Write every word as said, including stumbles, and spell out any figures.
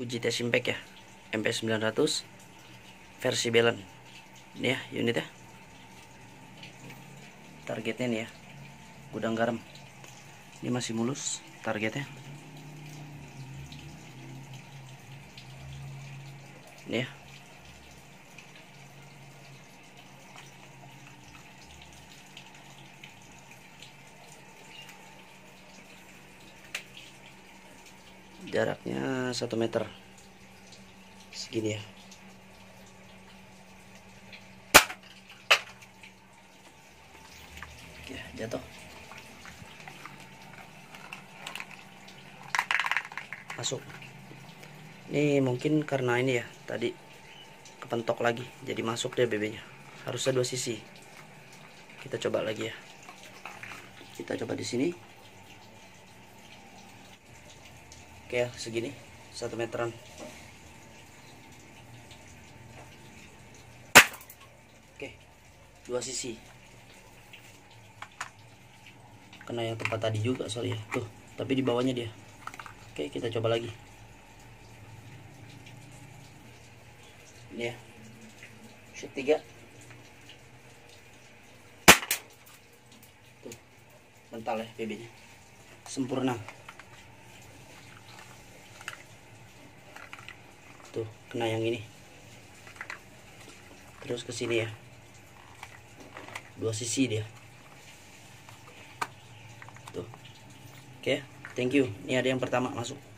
uji tes impact ya, M P sembilan ratus versi Belen. Ini ya unitnya, targetnya nih ya, gudang garam. Ini masih mulus targetnya. Ini ya, jaraknya satu meter segini ya. Oke, jatuh. Masuk. Ini mungkin karena ini ya, tadi kepentok lagi, jadi masuk deh B B-nya. Harusnya dua sisi. Kita coba lagi ya. Kita coba di sini. Oke ya, segini, satu meteran. Oke, dua sisi. Kena yang tempat tadi juga sorry ya, tuh. Tapi di bawahnya dia. Oke, kita coba lagi. Ini ya, shoot tiga. Tuh, mental ya B B-nya. Sempurna. Tuh, kena yang ini. Terus ke sini ya. Dua sisi dia. Tuh. Oke, thank you. Ini ada yang pertama masuk.